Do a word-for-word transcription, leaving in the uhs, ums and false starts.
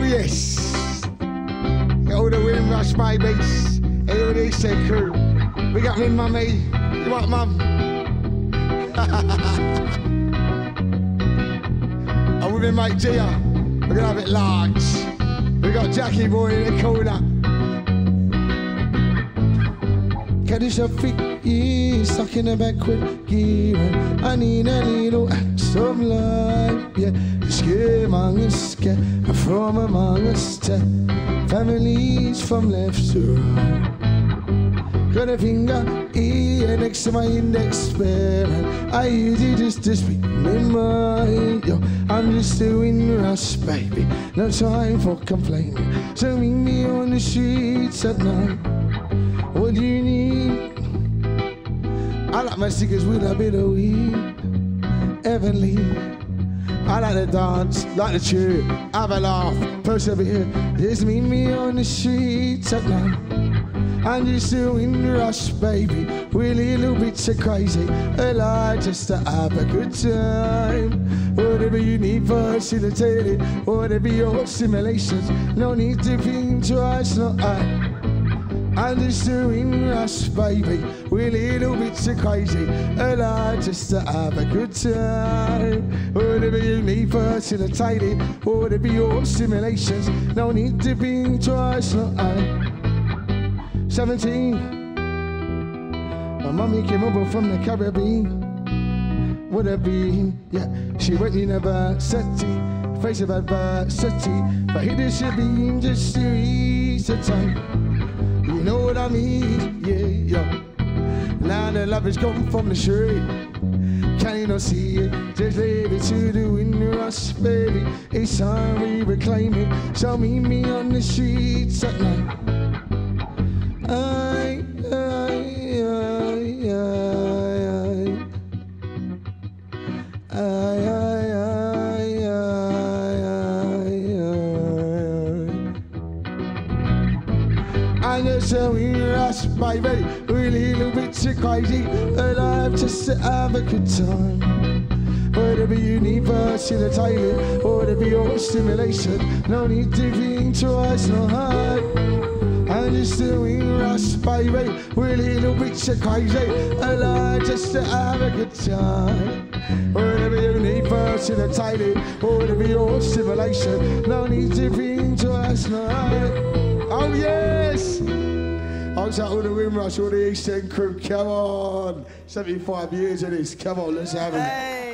yes. All the Windrush babies. Hey, all the East End crew. We got me, mummy. You want mum? I'm with my mate Gia. We're gonna have it large. We got Jackie boy in the corner. Caddish a fit, yeah, stuck in the back with gear. I need a little some life, yeah. Scare among us, get from among us, families from left to right. Got a finger here next to my index parent. I use it just to speak my mind, yo. I'm just a Windrush, baby. No time for complaining. So meet me on the streets at night. What do you need? I like my stickers with a bit of weed. Heavenly. I like to dance, like to cheer, have a laugh, persevere. Just meet me on the streets at night. I'm just a Windrush, baby. We're a little bit so crazy. Alive just to have a good time. Whatever you need facilitated, whatever your stimulations. No need to think twice, no I. I'm just a Windrush, baby. We're a little bit so crazy. Alive just to have a good time. Whatever you need facilitated, whatever your stimulations. No need to think twice, no I. seventeen. My mummy came over from the Caribbean. Would have been, yeah. She went university, face of adversity. But here this should be just to ease the time. You know what I mean, yeah, yeah. Now the love is gone from the street. Can you not see it? Just leave it to the Windrush, baby. It's time we reclaim it. So meet me on the streets at night. I, I, I, I, I, I, I'm just a Windrush, baby. We're a little bit too crazy. Alive just to have a good time. Whatever you need facilitated, whatever your stimulation. No need to think twice, no hard. I'm just a Windrush, baby. We're a little bit so crazy. Alive just to have a good time. Whatever you need facilitated, whatever your stimulation. No need to think twice, no. Oh yes! I'll take all the Windrush, all the East End crew. Come on, seventy-five years of this. Come on, let's have it. Hey.